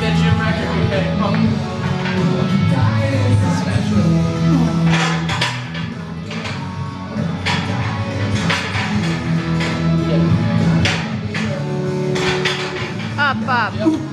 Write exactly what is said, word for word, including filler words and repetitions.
that gym record? Okay. Oh. Up, up. Yep.